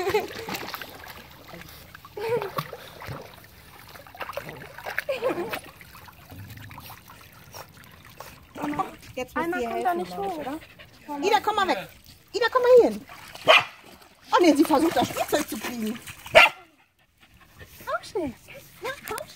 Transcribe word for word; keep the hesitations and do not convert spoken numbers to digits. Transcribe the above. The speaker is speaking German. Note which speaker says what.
Speaker 1: Jetzt muss
Speaker 2: Einmal
Speaker 1: sie
Speaker 2: kommt da
Speaker 1: helfen,
Speaker 2: nicht
Speaker 1: glaub ich,
Speaker 2: hoch.
Speaker 1: oder? Ida, komm mal weg. Ida, komm mal hin. Oh ne, sie versucht das Spielzeug zu kriegen.
Speaker 2: Komm schnell.
Speaker 1: Ja, komm